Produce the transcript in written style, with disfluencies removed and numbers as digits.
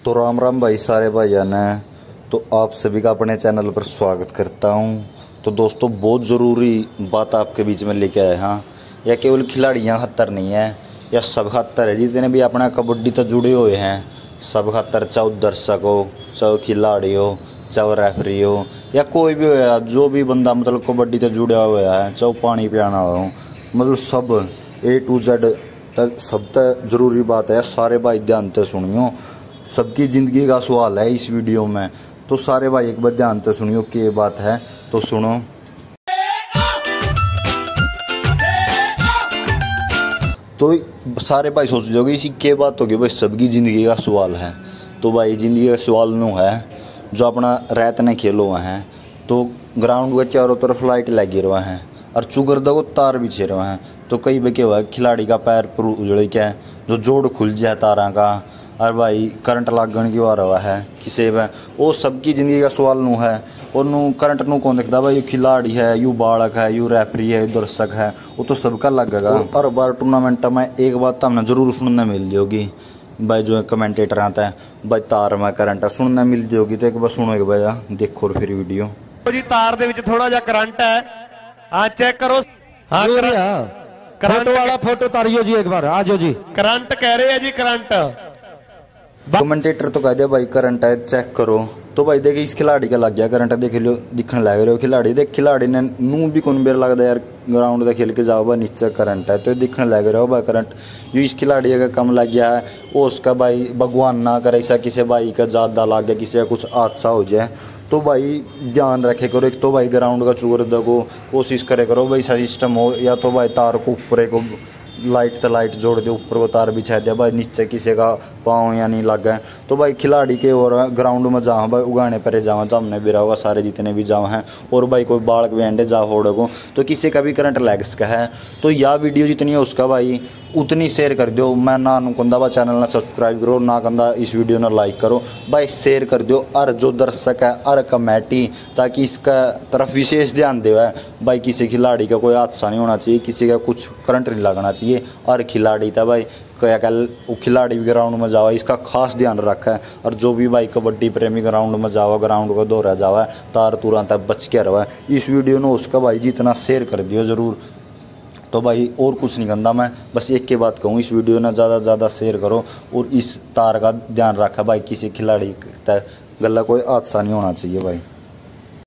तो राम राम भाई सारे भाईजान ने। तो आप सभी का अपने चैनल पर स्वागत करता हूं। तो दोस्तों बहुत ज़रूरी बात आपके बीच में लेके आए। हाँ, यह केवल खिलाड़ियाँ खातर नहीं है, यह सब खातर है जितने भी अपना कबड्डी तो जुड़े हुए हैं। सब खातर, चाहे दर्शक हो, चाहे खिलाड़ी हो, चाहे रेफरी हो, या कोई भी हो यार, जो भी बंदा मतलब कबड्डी से जुड़ा हुआ है, चाहे पानी पियाना हो, मतलब सब A to Z तक सब तक जरूरी बात है। सारे भाई ध्यान से सुनियो, सबकी ज़िंदगी का सवाल है इस वीडियो में। तो सारे भाई एक बार ध्यान से सुनियो क्या बात है, तो सुनो। तो सारे भाई सोच लोगे इसी क्या बात होगी भाई, सबकी ज़िंदगी का सवाल है। तो भाई ज़िंदगी का सवाल नो है जो अपना रात ने खेलो हुआ है, तो ग्राउंड के चारों तरफ लाइट लगी रहा है और चुगरदा को तार बिछे रहे हैं। तो कई बार क्या हुआ, खिलाड़ी का पैर पर उजड़ क्या है, जो जोड़ खुल जाए तारा का, और भाई करंट लागण की वार हुआ है किसी में, वो सबकी ज़िंदगी का सवाल नू है। और नू करंट नू कौन देखता भाई, यू खिलाड़ी है, यू बालक है, यू रेफरी है, यू दर्शक है, वो तो सबका लगेगा। हर बार टूर्नामेंट में एक बात तो हमने जरूर सुनने मिल जाएगी भाई, जो कमेंटेटर आता है भाई तार में करंट है, सुनने मिल जाएगी। तो एक बार सुनो भाई, देखो और फिर वीडियो। तो जी तार दे विच थोड़ा जा करंट है, हाँ चेक करो। हाँ करंट वाला फोटो तारियो जी, एक बार आ जाओ जी। करंट कह रहे हैं जी, करंट। कमेंटेटर तो कह दिया भाई करंट है, चेक करो। तो भाई देखिए इस खिलाड़ी का लग गया करंट, देख लो दिखने लग रहे हो खिलाड़ी। देख खिलाड़ी ने नू भी कौन बेर लगता यार, ग्राउंड का खेल के जाओ भाई नीचे करंट है, तो दिखने लग रहा हो भाई करंट। जो इस खिलाड़ी का कम लग गया है, वो उसका भाई भगवान ना करे ऐसा किसी भाई का ज़्यादा लग गया, किसी का कुछ हादसा हो जाए, तो भाई ध्यान रखे करो। एक तो भाई ग्राउंड का चुगरदा को कोशिश करे करो भाई सिस्टम हो, या तो भाई तार को ऊपर को लाइट तो लाइट जोड़ दे, ऊपर को तार बिछा दिया भाई, नीचे किसी का पाँव या नहीं लग गए। तो भाई खिलाड़ी के और ग्राउंड में जाओ भाई, उगाने पर जाओ, तो हमने भी रहा सारे जितने भी जाओ हैं, और भाई कोई बालक बैंडे जाओ होड़ो को, तो किसी का भी करंट लग सका है। तो यह वीडियो जितनी है उसका भाई उतनी शेयर कर दो। मैं ना कंदा भाई चैनल ना सब्सक्राइब करो, ना कंदा इस वीडियो ना लाइक करो भाई, शेयर कर दो हर जो दर्शक है, हर कमेटी, ताकि इसका तरफ विशेष ध्यान दे भाई। किसी खिलाड़ी का कोई हादसा नहीं होना चाहिए, किसी का कुछ करंट नहीं लगना चाहिए। हर खिलाड़ी था भाई क्या कल वो खिलाड़ी भी ग्राउंड में जावा, इसका खास ध्यान रखा है। और जो भी भाई कबड्डी प्रेमी ग्राउंड में जावा, ग्राउंड को दौरा जावा, तार तुरंत बच के रहा। इस वीडियो ने उसका भाई जितना शेयर कर दियो ज़रूर। तो भाई और कुछ नहीं करता मैं, बस एक के बात कहूँ, इस वीडियो ने ज़्यादा से ज़्यादा शेयर करो और इस तार का ध्यान रखा भाई, किसी खिलाड़ी तक गला कोई हादसा नहीं होना चाहिए भाई।